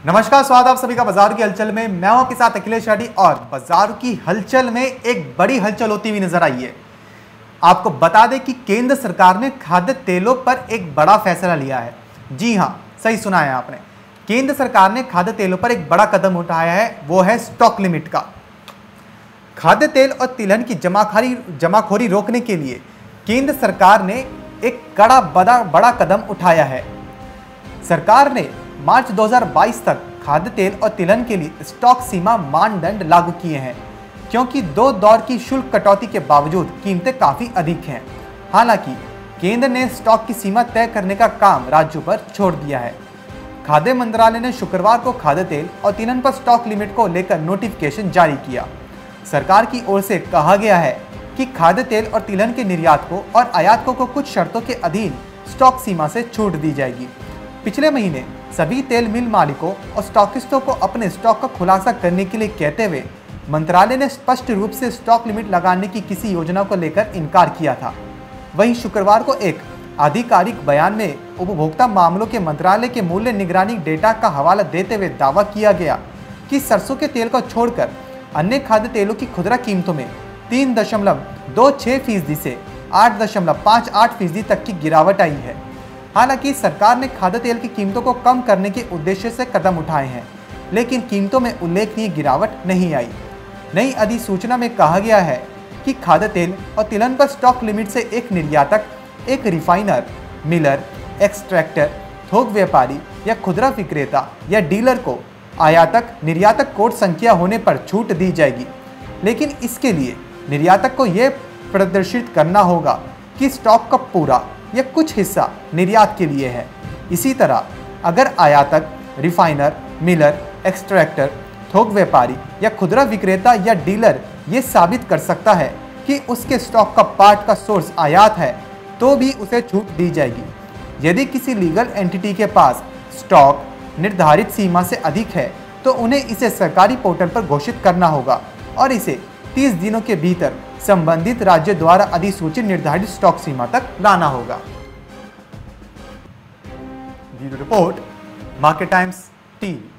नमस्कार, स्वागत आप सभी का बाजार की हलचल में। मैं हूं आपके साथ अखिलेश रेड्डी और बाजार की हलचल में एक बड़ी हलचल होती हुई नजर आई है। आपको बता दें कि केंद्र सरकार ने खाद्य तेलों पर एक बड़ा फैसला लिया है। जी हां, सही सुना है आपने। केंद्र सरकार ने खाद्य तेलों पर एक बड़ा कदम उठाया है, वो है स्टॉक लिमिट का। खाद्य तेल और तिलहन की जमाखोरी रोकने के लिए केंद्र सरकार ने एक बड़ा कदम उठाया है। सरकार ने मार्च 2022 तक खाद्य तेल और तिलहन के लिए स्टॉक सीमा मानदंड लागू किए हैं, क्योंकि 2 दौर की शुल्क कटौती के बावजूद कीमतें काफ़ी अधिक हैं। हालांकि केंद्र ने स्टॉक की सीमा तय करने का काम राज्यों पर छोड़ दिया है। खाद्य मंत्रालय ने शुक्रवार को खाद्य तेल और तिलहन पर स्टॉक लिमिट को लेकर नोटिफिकेशन जारी किया। सरकार की ओर से कहा गया है कि खाद्य तेल और तिलहन के निर्यात को और आयातकों को कुछ शर्तों के अधीन स्टॉक सीमा से छूट दी जाएगी। पिछले महीने सभी तेल मिल मालिकों और स्टॉकिस्टों को अपने स्टॉक का खुलासा करने के लिए कहते हुए मंत्रालय ने स्पष्ट रूप से स्टॉक लिमिट लगाने की किसी योजना को लेकर इनकार किया था। वहीं शुक्रवार को एक आधिकारिक बयान में उपभोक्ता मामलों के मंत्रालय के मूल्य निगरानी डेटा का हवाला देते हुए दावा किया गया कि सरसों के तेल को छोड़कर अन्य खाद्य तेलों की खुदरा कीमतों में 3.26% से 8.58% तक की गिरावट आई है। हालांकि सरकार ने खाद्य तेल की कीमतों को कम करने के उद्देश्य से कदम उठाए हैं, लेकिन कीमतों में उल्लेखनीय गिरावट नहीं आई। नई अधिसूचना में कहा गया है कि खाद्य तेल और तिलहन पर स्टॉक लिमिट से एक निर्यातक, एक रिफाइनर, मिलर, एक्सट्रैक्टर, थोक व्यापारी या खुदरा विक्रेता या डीलर को आयातक निर्यातक कोड संख्या होने पर छूट दी जाएगी, लेकिन इसके लिए निर्यातक को यह प्रदर्शित करना होगा कि स्टॉक का पूरा या कुछ हिस्सा निर्यात के लिए है। इसी तरह अगर आयातक, रिफाइनर, मिलर, एक्सट्रैक्टर, थोक व्यापारी या खुदरा विक्रेता या डीलर ये साबित कर सकता है कि उसके स्टॉक का पार्ट का सोर्स आयात है, तो भी उसे छूट दी जाएगी। यदि किसी लीगल एंटिटी के पास स्टॉक निर्धारित सीमा से अधिक है तो उन्हें इसे सरकारी पोर्टल पर घोषित करना होगा और इसे 30 दिनों के भीतर संबंधित राज्य द्वारा अधिसूचित निर्धारित स्टॉक सीमा तक लाना होगा। Bureau report, market times TV.